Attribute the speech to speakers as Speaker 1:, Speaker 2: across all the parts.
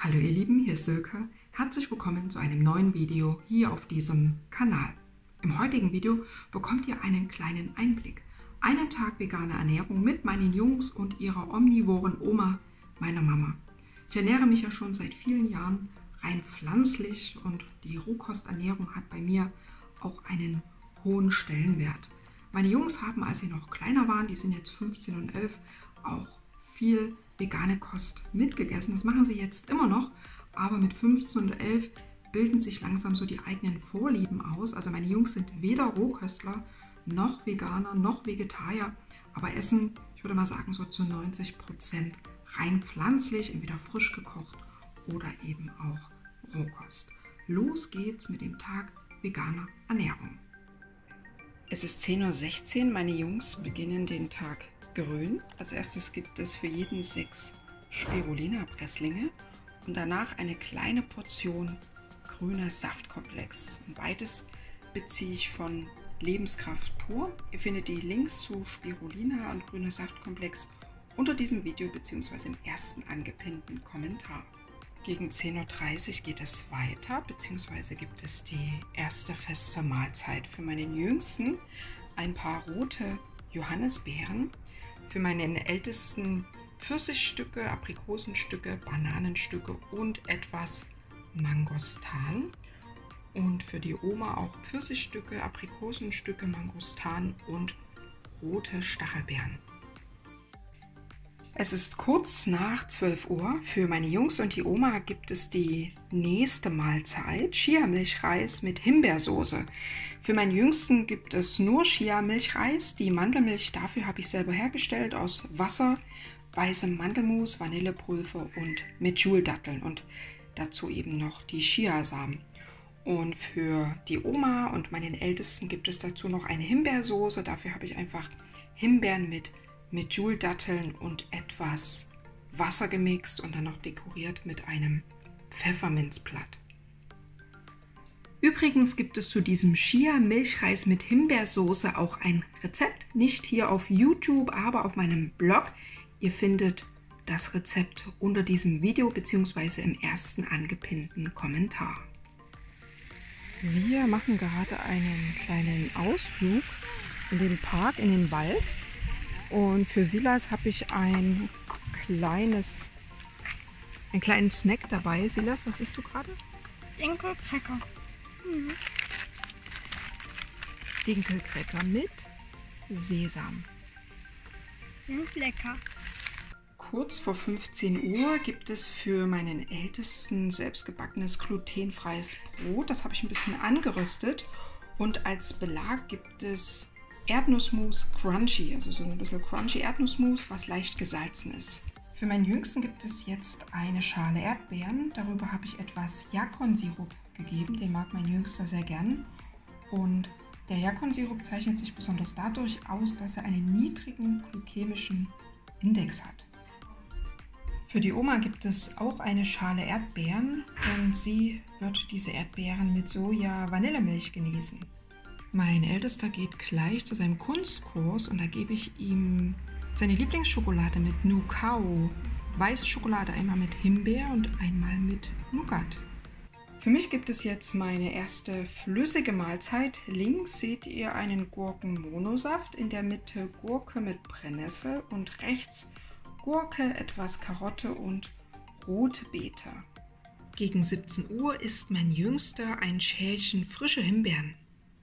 Speaker 1: Hallo ihr Lieben, hier ist Silke. Herzlich willkommen zu einem neuen Video hier auf diesem Kanal. Im heutigen Video bekommt ihr einen kleinen Einblick. Einen Tag vegane Ernährung mit meinen Jungs und ihrer omnivoren Oma, meiner Mama. Ich ernähre mich ja schon seit vielen Jahren rein pflanzlich und die Rohkosternährung hat bei mir auch einen hohen Stellenwert. Meine Jungs haben, als sie noch kleiner waren, die sind jetzt 15 und 11, auch viel vegane Kost mitgegessen. Das machen sie jetzt immer noch, aber mit 15 und 11 bilden sich langsam so die eigenen Vorlieben aus. Also meine Jungs sind weder Rohköstler, noch Veganer, noch Vegetarier, aber essen, ich würde mal sagen, so zu 90% rein pflanzlich, entweder frisch gekocht oder eben auch Rohkost. Los geht's mit dem Tag veganer Ernährung. Es ist 10:16 Uhr, meine Jungs beginnen den Tag grün. Als erstes gibt es für jeden 6 Spirulina-Presslinge und danach eine kleine Portion grüner Saftkomplex. Und beides beziehe ich von Lebenskraft pur. Ihr findet die Links zu Spirulina und grüner Saftkomplex unter diesem Video bzw. im ersten angepinnten Kommentar. Gegen 10:30 Uhr geht es weiter, beziehungsweise gibt es die erste feste Mahlzeit für meinen Jüngsten. Ein paar rote Johannisbeeren, für meinen Ältesten Pfirsichstücke, Aprikosenstücke, Bananenstücke und etwas Mangostan. Und für die Oma auch Pfirsichstücke, Aprikosenstücke, Mangostan und rote Stachelbeeren. Es ist kurz nach 12 Uhr. Für meine Jungs und die Oma gibt es die nächste Mahlzeit. Chia-Milchreis mit Himbeersoße. Für meinen Jüngsten gibt es nur Chia-Milchreis. Die Mandelmilch dafür habe ich selber hergestellt aus Wasser, weißem Mandelmus, Vanillepulver und Medjool-Datteln und dazu eben noch die Chiasamen. Und für die Oma und meinen Ältesten gibt es dazu noch eine Himbeersoße. Dafür habe ich einfach Himbeeren mit Medjool-Datteln und etwas Wasser gemixt und dann noch dekoriert mit einem Pfefferminzblatt. Übrigens gibt es zu diesem Chia-Milchreis mit Himbeersoße auch ein Rezept. Nicht hier auf YouTube, aber auf meinem Blog. Ihr findet das Rezept unter diesem Video bzw. im ersten angepinnten Kommentar. Wir machen gerade einen kleinen Ausflug in den Park, in den Wald. Und für Silas habe ich einen kleinen Snack dabei. Silas, was isst du gerade?
Speaker 2: Dinkelcracker.
Speaker 1: Dinkelcracker mit Sesam.
Speaker 2: Sind lecker.
Speaker 1: Kurz vor 15 Uhr gibt es für meinen Ältesten selbstgebackenes glutenfreies Brot. Das habe ich ein bisschen angeröstet. Und als Belag gibt es Erdnussmus Crunchy, also so ein bisschen Crunchy Erdnussmus, was leicht gesalzen ist. Für meinen Jüngsten gibt es jetzt eine Schale Erdbeeren. Darüber habe ich etwas Jakon-Sirup gegeben, den mag mein Jüngster sehr gern. Und der Jakon-Sirup zeichnet sich besonders dadurch aus, dass er einen niedrigen glykämischen Index hat. Für die Oma gibt es auch eine Schale Erdbeeren und sie wird diese Erdbeeren mit Soja-Vanillemilch genießen. Mein Ältester geht gleich zu seinem Kunstkurs und da gebe ich ihm seine Lieblingsschokolade mit Nukao. Weiße Schokolade einmal mit Himbeer und einmal mit Nougat. Für mich gibt es jetzt meine erste flüssige Mahlzeit. Links seht ihr einen Gurkenmonosaft, in der Mitte Gurke mit Brennnessel und rechts Gurke, etwas Karotte und rote Beete. Gegen 17 Uhr isst mein Jüngster ein Schälchen frische Himbeeren.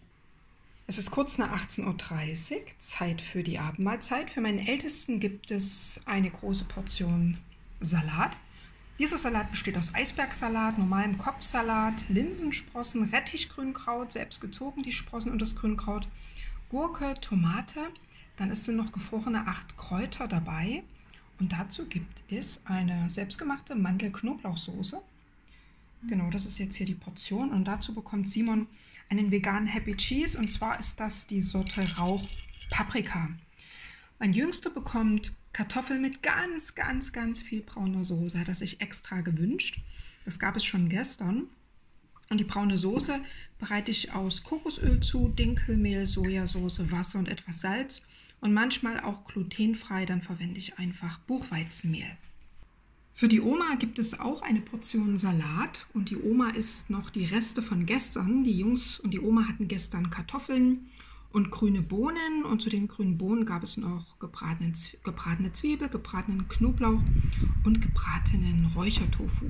Speaker 1: Es ist kurz nach 18:30 Uhr, Zeit für die Abendmahlzeit. Für meinen Ältesten gibt es eine große Portion Salat. Dieser Salat besteht aus Eisbergsalat, normalem Kopfsalat, Linsensprossen, Rettichgrünkraut, selbst gezogen die Sprossen und das Grünkraut, Gurke, Tomate. Dann sind noch gefrorene 8 Kräuter dabei. Und dazu gibt es eine selbstgemachte Mandel-Knoblauchsoße. Genau, das ist jetzt hier die Portion. Und dazu bekommt Simon einen veganen Happy Cheese. Und zwar ist das die Sorte Rauch Paprika. Mein Jüngster bekommt Kartoffeln mit ganz viel brauner Soße. Hat er sich extra gewünscht. Das gab es schon gestern. Und die braune Soße bereite ich aus Kokosöl zu, Dinkelmehl, Sojasauce, Wasser und etwas Salz. Und manchmal auch glutenfrei, dann verwende ich einfach Buchweizenmehl. Für die Oma gibt es auch eine Portion Salat und die Oma isst noch die Reste von gestern. Die Jungs und die Oma hatten gestern Kartoffeln und grüne Bohnen und zu den grünen Bohnen gab es noch gebratene Zwiebel, gebratenen Knoblauch und gebratenen Räuchertofu.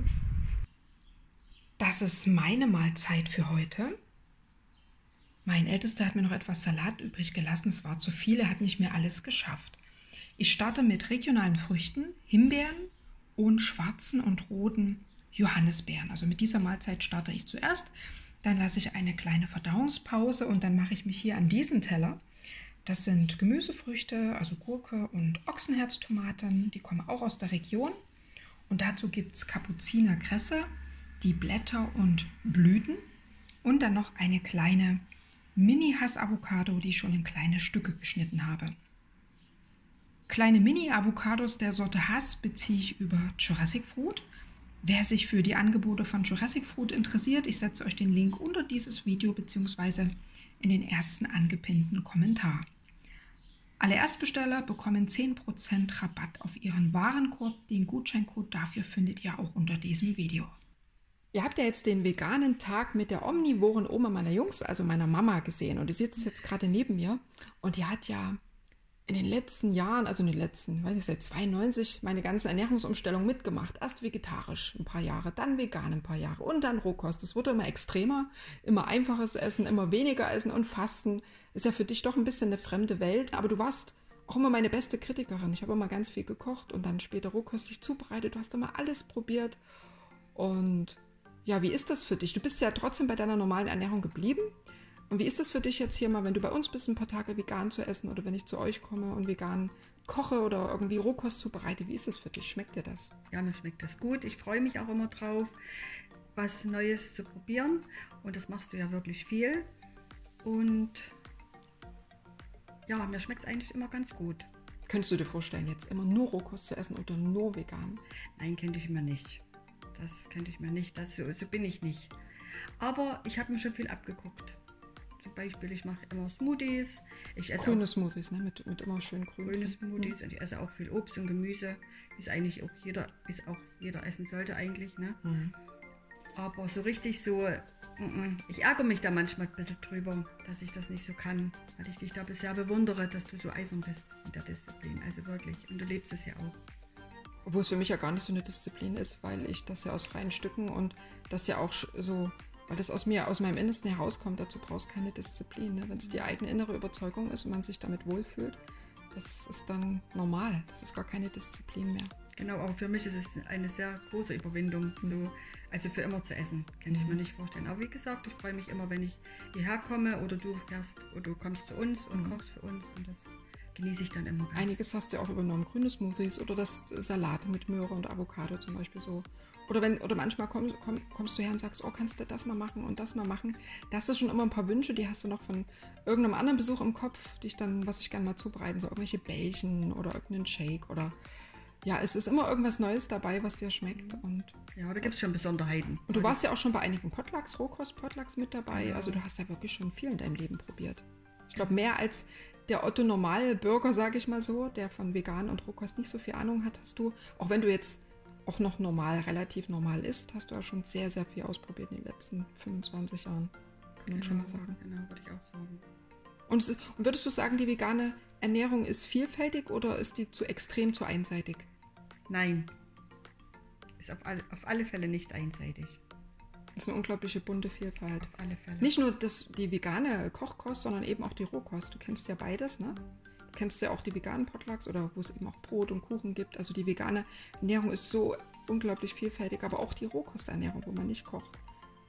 Speaker 1: Das ist meine Mahlzeit für heute. Mein Ältester hat mir noch etwas Salat übrig gelassen. Es war zu viel, er hat nicht mehr alles geschafft. Ich starte mit regionalen Früchten, Himbeeren und schwarzen und roten Johannisbeeren. Also mit dieser Mahlzeit starte ich zuerst, dann lasse ich eine kleine Verdauungspause und dann mache ich mich hier an diesen Teller. Das sind Gemüsefrüchte, also Gurke und Ochsenherztomaten, die kommen auch aus der Region. Und dazu gibt es Kapuzinerkresse, die Blätter und Blüten und dann noch eine kleine Mini-Hass-Avocado, die ich schon in kleine Stücke geschnitten habe. Kleine Mini-Avocados der Sorte Hass beziehe ich über Jurassic Fruit. Wer sich für die Angebote von Jurassic Fruit interessiert, ich setze euch den Link unter dieses Video bzw. in den ersten angepinnten Kommentar. Alle Erstbesteller bekommen 10% Rabatt auf ihren Warenkorb. Den Gutscheincode dafür findet ihr auch unter diesem Video. Ihr habt ja jetzt den veganen Tag mit der omnivoren Oma meiner Jungs, also meiner Mama, gesehen. Und die sitzt jetzt gerade neben mir und die hat ja in den letzten Jahren, also in den letzten, weiß ich, seit 92, meine ganze Ernährungsumstellung mitgemacht. Erst vegetarisch ein paar Jahre, dann vegan ein paar Jahre und dann Rohkost. Das wurde immer extremer, immer einfaches Essen, immer weniger Essen und Fasten. Ist ja für dich doch ein bisschen eine fremde Welt, aber du warst auch immer meine beste Kritikerin. Ich habe immer ganz viel gekocht und dann später rohkostig zubereitet. Du hast immer alles probiert. Und ja, wie ist das für dich? Du bist ja trotzdem bei deiner normalen Ernährung geblieben. Und wie ist das für dich jetzt hier mal, wenn du bei uns bist, ein paar Tage vegan zu essen oder wenn ich zu euch komme und vegan koche oder irgendwie Rohkost zubereite? Wie ist das für dich? Schmeckt dir das?
Speaker 3: Ja, mir schmeckt das gut. Ich freue mich auch immer drauf, was Neues zu probieren. Und das machst du ja wirklich viel. Und ja, mir schmeckt es eigentlich immer ganz gut.
Speaker 1: Könntest du dir vorstellen, jetzt immer nur Rohkost zu essen oder nur vegan?
Speaker 3: Nein, könnte ich mir nicht. Das könnte ich mir nicht. So bin ich nicht. Aber ich habe mir schon viel abgeguckt. Zum Beispiel, ich mache immer Smoothies. Ich esse
Speaker 1: grüne Smoothies, ne? Mit immer schön grün.
Speaker 3: Grüne Smoothies und ich esse auch viel Obst und Gemüse, wie es eigentlich auch jeder essen sollte eigentlich, ne? Mhm. Aber so richtig so, ich ärgere mich da manchmal ein bisschen drüber, dass ich das nicht so kann, weil ich dich da bisher bewundere, dass du so eisern bist in der Disziplin, also wirklich. Und du lebst es ja auch.
Speaker 1: Obwohl es für mich ja gar nicht so eine Disziplin ist, weil ich das ja aus freien Stücken und das ja auch so, weil das aus meinem Innersten herauskommt, dazu brauchst du keine Disziplin. Ne? Wenn es die eigene innere Überzeugung ist und man sich damit wohlfühlt, das ist dann normal. Das ist gar keine Disziplin mehr.
Speaker 3: Genau, aber für mich ist es eine sehr große Überwindung, also für immer zu essen. Kann ich mir nicht vorstellen. Aber wie gesagt, ich freue mich immer, wenn ich hierher komme oder du fährst oder du kommst zu uns und kochst für uns und das genieße ich dann immer ganz.
Speaker 1: Einiges hast du auch übernommen, grüne Smoothies oder das Salate mit Möhre und Avocado zum Beispiel so. Oder manchmal kommst du her und sagst, oh, kannst du das mal machen und das mal machen. Da hast du schon immer ein paar Wünsche, die hast du noch von irgendeinem anderen Besuch im Kopf, was ich gerne mal zubereiten soll. Irgendwelche Bällchen oder irgendeinen Shake oder ja, es ist immer irgendwas Neues dabei, was dir schmeckt. Und
Speaker 3: ja, da gibt es schon Besonderheiten.
Speaker 1: Und du warst ja auch schon bei einigen Potlucks, Rohkost-Potlucks mit dabei. Also du hast ja wirklich schon viel in deinem Leben probiert. Ich glaube, mehr als der Otto-Normal-Bürger, sage ich mal so, der von Vegan und Rohkost nicht so viel Ahnung hat, hast du, auch wenn du jetzt auch noch relativ normal isst, hast du ja schon sehr, sehr viel ausprobiert in den letzten 25 Jahren. Kann man schon mal sagen.
Speaker 3: Genau, würde ich auch sagen.
Speaker 1: Und würdest du sagen, die vegane Ernährung ist vielfältig oder ist die extrem zu einseitig?
Speaker 3: Nein, ist auf alle Fälle nicht einseitig.
Speaker 1: Das ist eine unglaubliche bunte Vielfalt.
Speaker 3: Auf alle Fälle.
Speaker 1: Nicht nur die vegane Kochkost, sondern eben auch die Rohkost. Du kennst ja beides, ne? Du kennst ja auch die veganen Potlucks oder wo es eben auch Brot und Kuchen gibt. Also die vegane Ernährung ist so unglaublich vielfältig, aber auch die Rohkosternährung, wo man nicht kocht.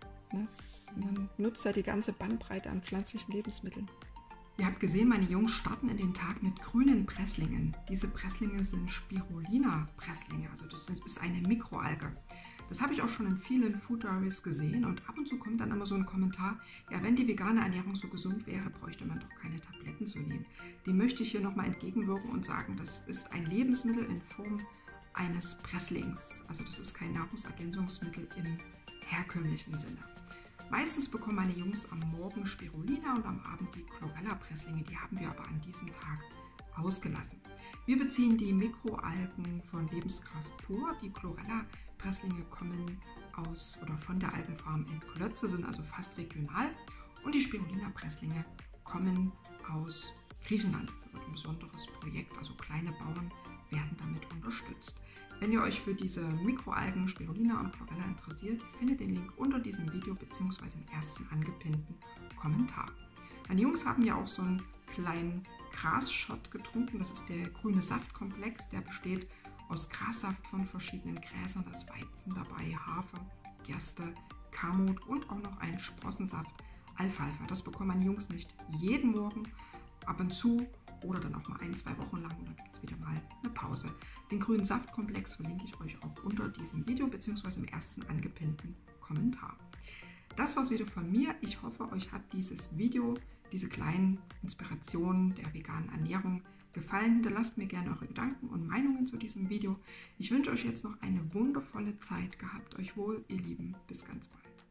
Speaker 1: Man nutzt ja die ganze Bandbreite an pflanzlichen Lebensmitteln. Ihr habt gesehen, meine Jungs starten in den Tag mit grünen Presslingen. Diese Presslinge sind Spirulina-Presslinge, also das ist eine Mikroalge. Das habe ich auch schon in vielen Food Diaries gesehen und ab und zu kommt dann immer so ein Kommentar, ja, wenn die vegane Ernährung so gesund wäre, bräuchte man doch keine Tabletten zu nehmen. Dem möchte ich hier nochmal entgegenwirken und sagen, das ist ein Lebensmittel in Form eines Presslings. Also das ist kein Nahrungsergänzungsmittel im herkömmlichen Sinne. Meistens bekommen meine Jungs am Morgen Spirulina und am Abend die Chlorella-Presslinge. Die haben wir aber an diesem Tag ausgelassen. Wir beziehen die Mikroalgen von Lebenskraft pur. Die Chlorella-Presslinge kommen aus oder von der Algenfarm in Klötze, sind also fast regional. Und die Spirulina-Presslinge kommen aus Griechenland. Das wird ein besonderes Projekt, also kleine Bauern werden damit unterstützt. Wenn ihr euch für diese Mikroalgen Spirulina und Chlorella interessiert, findet den Link unter diesem Video bzw. im ersten angepinnten Kommentar. Meine Jungs haben ja auch so einen kleinen Grasshot getrunken. Das ist der grüne Saftkomplex. Der besteht aus Grassaft von verschiedenen Gräsern. Da ist Weizen dabei, Hafer, Gerste, Kamut und auch noch ein Sprossensaft Alfalfa. Das bekommen meine Jungs nicht jeden Morgen, ab und zu oder dann auch mal 1-2 Wochen lang. Und dann gibt es wieder mal eine Pause. Den grünen Saftkomplex verlinke ich euch auch unter diesem Video bzw. im ersten angepinnten Kommentar. Das war's wieder von mir. Ich hoffe, euch hat dieses Video, diese kleinen Inspirationen der veganen Ernährung gefallen. Hinterlasst mir gerne eure Gedanken und Meinungen zu diesem Video. Ich wünsche euch jetzt noch eine wundervolle Zeit. Gehabt euch wohl, ihr Lieben. Bis ganz bald.